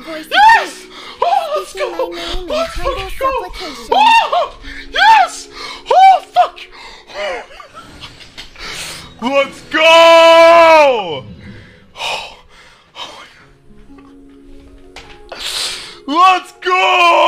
voice Yes! Oh, let's speaking go! my name in Oh, humble let's go! supplication. Oh, yes! Oh, fuck! Let's go! Let's go!